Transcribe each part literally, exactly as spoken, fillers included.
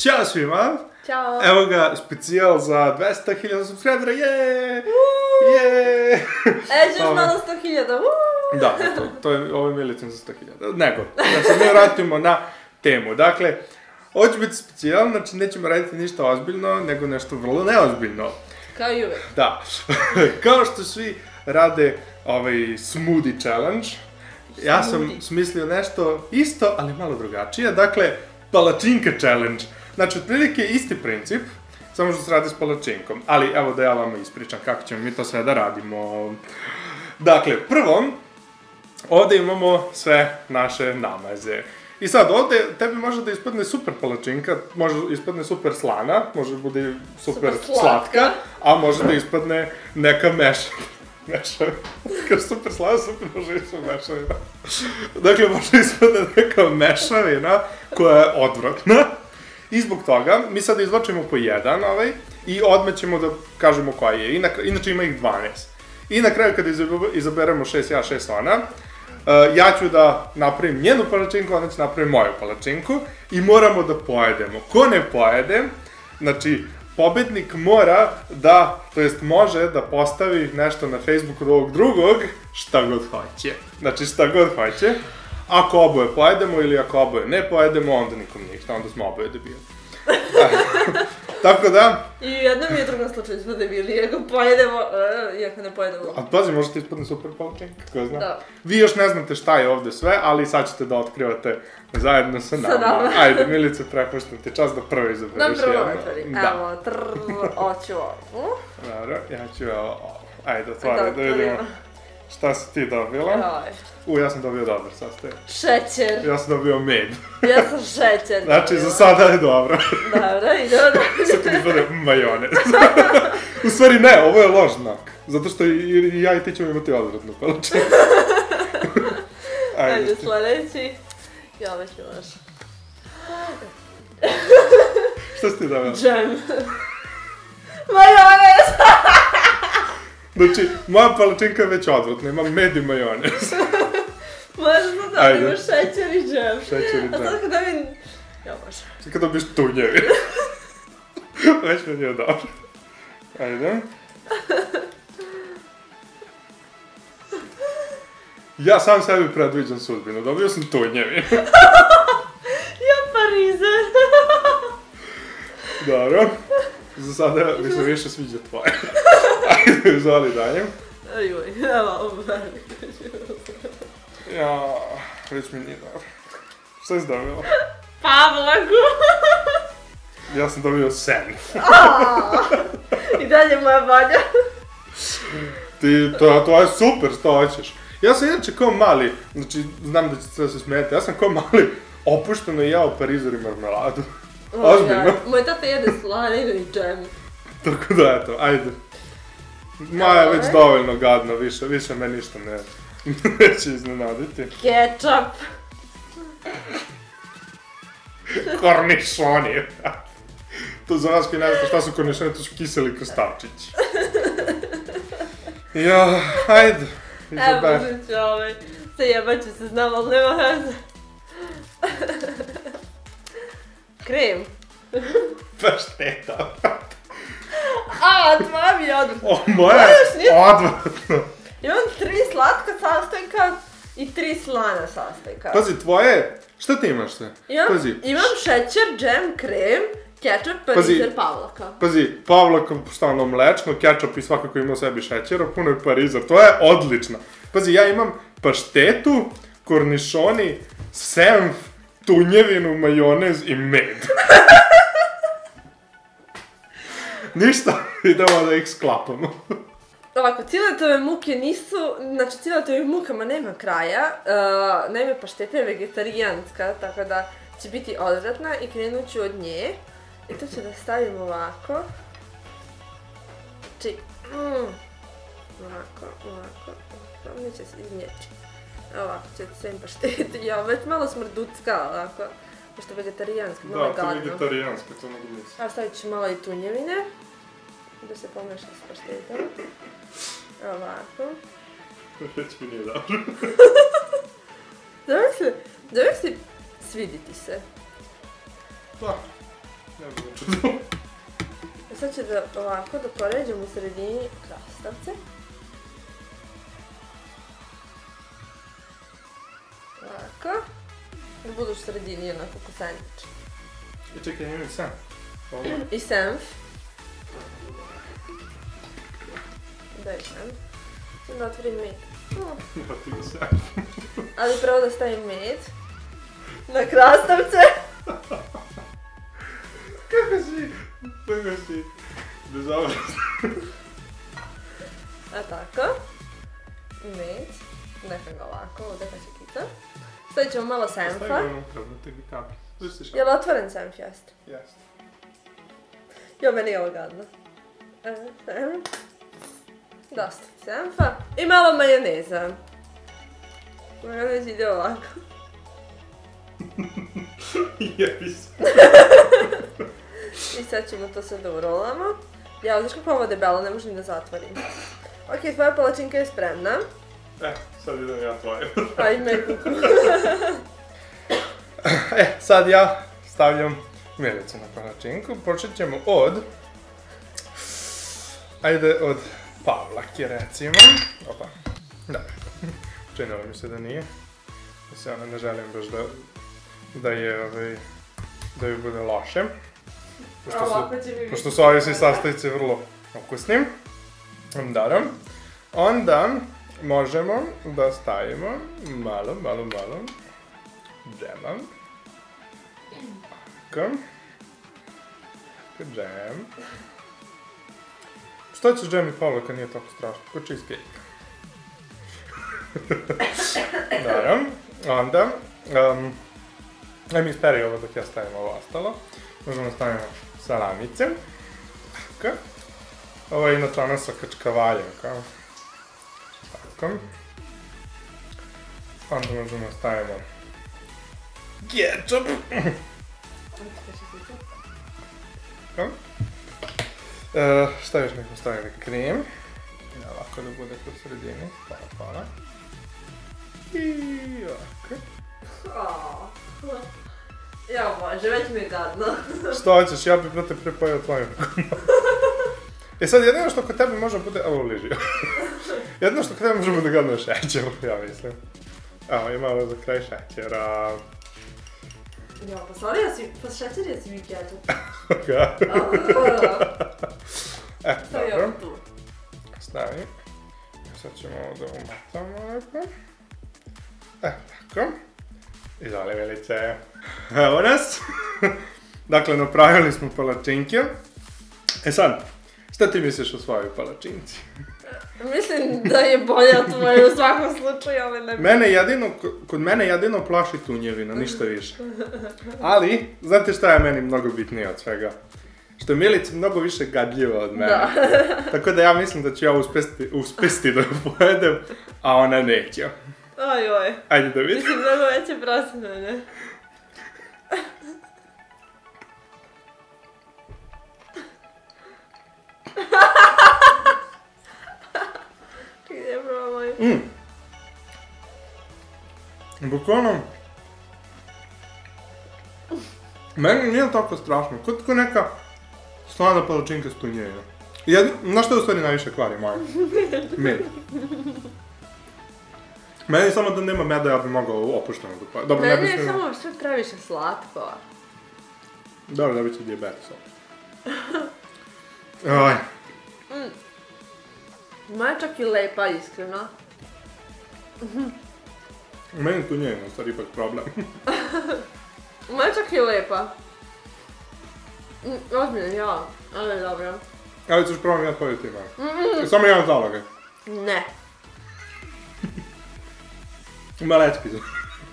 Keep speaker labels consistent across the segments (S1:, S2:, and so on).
S1: Ćao svima!
S2: Ćao!
S1: Evo ga, specijal za dvesta hiljada subscribera, jeee! Jeee!
S2: E, ćeš malo sto hiljada, uuuu!
S1: Da, to, to je, ovo je Milicin za sto hiljada. Nego, da se mi vratimo na temu. Dakle, ovo će biti specijal, znači nećemo raditi ništa ozbiljno, nego nešto vrlo neozbiljno.
S2: Kao i uvek.
S1: Da. Kao što svi rade ovaj smoothie challenge, ja sam smislio nešto isto, ali malo drugačije. Dakle, palačinka challenge. Znači, otprilike isti princip, samo što se radi s palačinkom. Ali, evo da ja vama ispričam kako ćemo mi to sve da radimo. Dakle, prvo, ovde imamo sve naše namaze. I sad, ovde tebi može da ispadne super palačinka, može ispadne super slana, može da bude super, super slatka, a može da ispadne neka mešavina. Mešavina. Kao super slana, super može ispadne mešavina. Dakle, može da ispadne neka mešavina koja je odvratna. I zbog toga, mi sada izvlačimo po jedan ovaj, i odmah ćemo da kažemo koja je. Inače ima ih dvanaest. I na kraju kada izaberemo šest ja, šest ona, Uh, ja ću da napravim njenu palačinku, ona će napravim moju palačinku i moramo da pojedemo. Ko ne pojede, znači, pobednik mora da, to jest može da postavi nešto na Facebooku od ovog drugog, šta god hoće. Znači, šta god hoće. Ako oboje pojedemo ili ako oboje ne pojedemo, onda nikom ništa, onda smo oboje debili. Tako da...
S2: I u jednom i u drugom slučaju smo debili, ako pojedemo, uh, i ako ne pojedemo.
S1: A pazi, možete ispadne super palačinka, ko zna.
S2: Da.
S1: Vi još ne znate šta je ovde sve, ali sad ćete da otkrivate zajedno sa nama. Sa nama. Ajde, Milice, prepuštam ti čas da prvo izabereš jedno.
S2: Da prvo otvorim. Evo, trrrr, oću ovu.
S1: Dobro, ja ću ovo. Ajde, otvori, da vidimo. Šta si ti dobila? U, ja sam dobio dobar sastav.
S2: Šećer.
S1: Ja sam dobio med.
S2: Ja sam šećer.
S1: Znači, za sada je dobro.
S2: Dobro, idemo da...
S1: Sad ti izgleda majonez. U stvari ne, ovo je loš znak. Zato što i ja i ti ćemo imati odvratnu palačinku.
S2: Ajde, sledeći. I ovo ću još.
S1: Šta si ti dobila?
S2: Džem. Majonez!
S1: Znači, moja palačinka je već odvratna, ima med i majonez.
S2: Možda da dobijemo šećer i džem.
S1: Šećer i džem.
S2: A sad kad dobim... Ja može.
S1: Sad kad dobiješ tunjevi. Već mi nije dobro. Ajde. Ja sam sebi predviđam sudbinu, dobio sam tunjevi.
S2: Ja parizer.
S1: Dobro. Za sada mi se više sviđa tvoje. Ajde, izvoli dalje.
S2: Ajoj, evo ovo veliko.
S1: Ja, već mi nije dobro. Šta si dobila?
S2: Pavlaku.
S1: Ja sam dobio sen.
S2: I dalje moja bolja.
S1: Ti, to, to je super, što hoćeš. Ja sam inače kao mali, znači, znam da će sve se smijeti, ja sam kao mali opušteno jeo parizer i marmeladu. Ozbiljno.
S2: Moj tata jede slaninu i džem.
S1: Tako da, eto, ajde. Moja je već dovoljno gadno, više, više me ništa ne, neće iznenaditi.
S2: Ketchup.
S1: Kornišoni. To za vas koji ne znate šta su kornišoni, to su kiseli krastavčići. Ja, ajde, izaber.
S2: Evo ću ovaj, se jebat ću se, znam, ali nema veze. Krem.
S1: Pašteta.
S2: A, tvoja mi je odvratno.
S1: O, moja je odvratno.
S2: Imam tri slatka sastojka i tri slana sastojka.
S1: Pazi, tvoje, šta ti imaš sve?
S2: Imam, imam šećer, džem, krem, kečap, parizer, pavlaka.
S1: Pazi, pavlaka, šta ono, mlečno, kečap i svakako ima u sebi šećera, puno je parizer, to je odlično. Pazi, ja imam paštetu, kornišoni, senf, tunjevinu, majonez i med. Ništa, idemo da ih sklapamo.
S2: Ovako, ciletove muke nisu, znači ciletovim mukama nema kraja, uh, naime pašteta je vegetarijanska, tako da će biti odvratna i krenut ću od nje. I to ću da stavim ovako. Znači, mm, ovako, ovako, ovako, neće se iznjeći. Ovako ću da stavim paštetu, ja već malo smrducka, ovako, pošto je vegetarijanska, malo je gadno.
S1: Da, to je vegetarijanska, to mogu misliti.
S2: A stavit ću malo i tunjevine, da se pomeša s paštetom. Ovako.
S1: Već mi nije dobro.
S2: Dobro se, dobro se, svidi ti se.
S1: Da. Ne bi me čudilo.
S2: Sad ću da ovako da poređem u sredini krastavce. Ovako. Da budu u sredini onako ko sandvič.
S1: I čekaj, imam i sam.
S2: I senf. Daj senf. Sad da otvorim med.
S1: Ja ti i sam.
S2: Ali prvo da stavim med. Na krastavce.
S1: Kako si? Kako si? Bezobrazno.
S2: A tako. Med. Neka ga ovako, ovdje kad će kita. Stavit ćemo malo senfa.
S1: Stavi ga unutra, da tebi kapi. Pustiš ga?
S2: Je li otvoren senf, jeste?
S1: Jeste.
S2: Jo, meni je ovo gadno. E, senf. Dosta senfa. I malo majoneza. Majonez ide ovako.
S1: Jebi se.
S2: I sad ćemo to sve da urolamo. Ja, znaš kako ovo debelo, ne možem da zatvorim. Ok, tvoja palačinka je spremna.
S1: E, sad idem ja tvoje.
S2: Ajme, kuku.
S1: E, sad ja stavljam melicu na palačinku. Počet ćemo od... Ajde od Pavlake, recimo. Opa. Da. Činilo mi se da nije. Da se ona ne želim baš da... Da je, ovaj... Da ju bude loše. Pošto su, pošto su ovi svi sastojci vrlo ukusni. Dobro. Onda možemo da stavimo malo, malo, malo džema. Tako. Džem. Što će džem i Pavlaka, nije tako strašno, ko cheesecake. Dobro. Onda, um, aj mi isperi ovo dok ja stavim ovo ostalo. Možemo stavimo salamice. Tako. Ovo je inače ona sa kačkavaljem, kao. Tako. Onda možemo stavimo ketchup. Tako. E, šta još neko stavili? Krem. I ovako da bude po sredini. Pola, pola. I ovako.
S2: Ja bože, već mi je gadno.
S1: Što hoćeš, ja bih brate prepojao tvojim rukama. E sad, jedino što kod tebe može bude... Ovo ližio. Jedino što kod tebe može bude gadno šećer, ja mislim. Evo, i malo za kraj šećera.
S2: Ja, pa solio si, pa šećer si mi ketchup.
S1: Oka. E, dobro. Stavi. Sad ćemo ovo da umatamo lepo. E, tako. Izvoli, Milice. Evo nas. Dakle, napravili smo palačinke. E sad, šta ti misliš o svojoj palačinci?
S2: Mislim da je bolja od tvoje u svakom slučaju, ali ne...
S1: Mene jedino, kod mene jedino plaši tunjevina, ništa više. Ali, znate šta je meni mnogo bitnije od svega? Što je Milica mnogo više gadljiva od mene.
S2: Da.
S1: Tako da ja mislim da ću ja uspesti, uspesti da ju pojedem, a ona neće.
S2: Oj, oj.
S1: Ajde da vidim.
S2: Mislim, mnogo veće prosim mene. Čekaj, ja probam.
S1: Mm. Bukvalno... Meni nije tako strašno, kod ko neka slana palačinka s tunjevina. Jedno, znaš što je u stvari najviše kvari moje? Med. Meni samo da nema meda, ja bi mogao opušteno da pa... Dobro, ne bi
S2: Meni je
S1: smio...
S2: samo sve previše slatko.
S1: Dobro, da bi će dijabetes opet. Aj.
S2: Mm. Moja je čak i lepa, iskreno.
S1: Meni tu nije, u stvari ipak problem.
S2: Moja je čak i lepa. Mm, ozbiljno, ja. Ali dobro.
S1: Ali ćeš probam ja tvoju ti imam. Samo jedan zalogaj.
S2: Ne.
S1: Malecki su.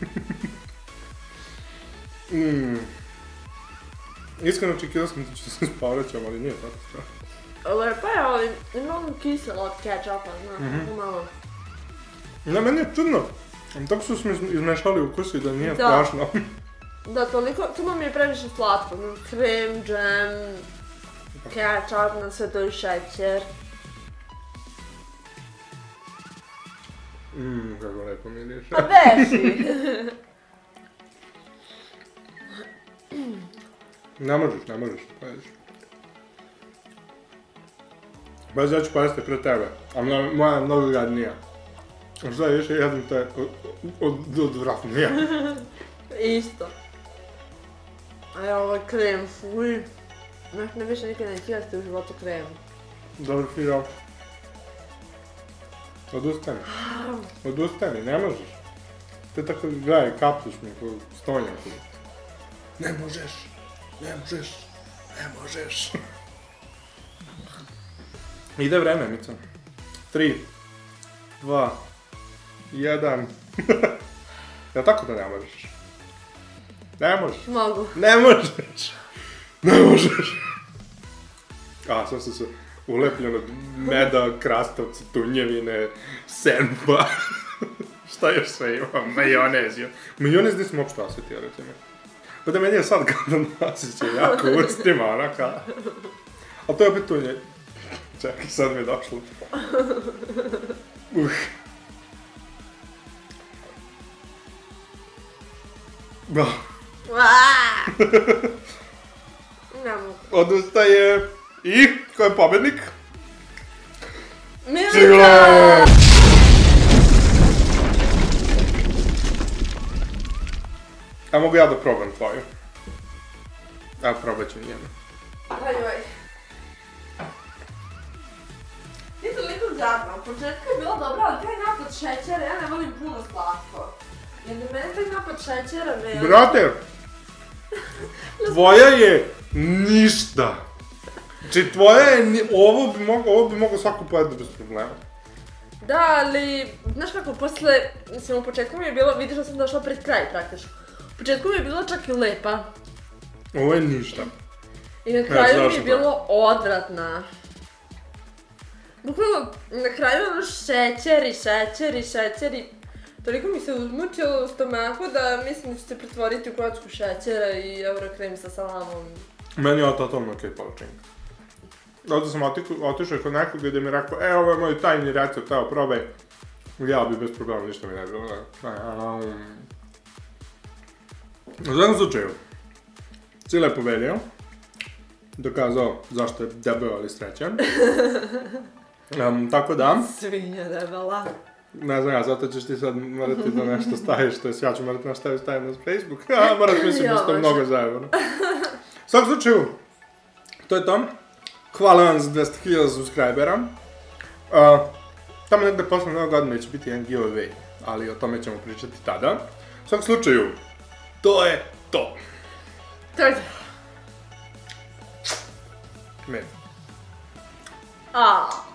S1: mm. Iskreno očekivao sam da ću se spavraćam, ali nije tako strašno.
S2: Lepa je, ali ima ono kiselo od ketchupa, znaš, mm-hmm. malo.
S1: Ne, meni je čudno. Tako su smo izmešali ukusi da nije
S2: da.
S1: strašno.
S2: Da, toliko, samo mi je previše slatko. Krem, džem, ketchup, na sve to i šećer.
S1: Mmm, kako lepo miriše.
S2: A beši!
S1: Ne možeš, ne možeš, pojediš. Bez ja ću pojesti pre tebe, a moja je mnogo gadnija. A šta još jedem te odvratnija.
S2: Isto. A ja ovaj krem, fuj. Znaš, ne više nikad neće jesti u životu krem.
S1: Dobro, Firo. Odustani. Odustani, ne možeš. Te tako gledaj, kapsuš mi ko stonjak. Ne možeš, ne možeš, ne možeš. Ide vreme, Mica. Tri, dva, jedan. Ja tako da ne možeš? Ne možeš.
S2: Mogu.
S1: Ne možeš. Ne možeš. A, sad se su ulepljeno meda, krastavca, tunjevine, senpa. Šta još sve ima? Majonez. Majonez nisam uopšte osjetio, recimo. Pa da meni je sad kada nosiće jako ustima, onaka. Ali to je opet tunje. Čekaj, sad mi je došlo. Uh. Bah.
S2: Ne mogu.
S1: Odustaje. I, ko je pobednik?
S2: Milica!
S1: A mogu ja da probam tvoju? Evo, probat ću njenu.
S2: Ajoj. Nije toliko gadno, u početku je bilo dobro, ali taj napad šećera, ja ne volim puno slatko. Jer da mene taj napad šećera me...
S1: Brate! Tvoja je ništa. Znači, tvoja je... Ovo bi mogao, ovo bi mogao svako pojeti bez problema.
S2: Da, ali, znaš kako, posle, mislim, u početku mi je bilo, vidiš da sam došla pred kraj praktično. U početku mi je bilo čak i lepa.
S1: Ovo je ništa.
S2: I na kraju mi je bilo odvratna. Bukvalno, na kraju ono šećeri, šećeri, šećeri. Toliko mi se uzmučilo u stomaku da mislim da ću se pretvoriti u kocku šećera i eurokrem sa salamom.
S1: Meni je ovo totalno okej palačinka. Ovdje sam otišao kod nekog gdje mi rekao, e, ovo je moj tajni recept, evo, probaj. Ja bi bez problema, ništa mi ne bilo. U svakom slučaju, Cile je pobedio. Dokazao zašto je debel ali srećan. Tako da...
S2: Svinja debela.
S1: Ne znam ja, zato ćeš ti sad morati da nešto staviš, to jest ja ću morati nešto staviti na Facebook. A, moraš mislim da ste mnogo zajedno. U svakom slučaju, to je to. Hvala vam za dvesta hiljada subscribera. Tamo negdje posle novog godine će biti jedan giveaway, ali o tome ćemo pričati tada. U svakom slučaju, to je to.
S2: To je to.
S1: Med.
S2: Aaaa.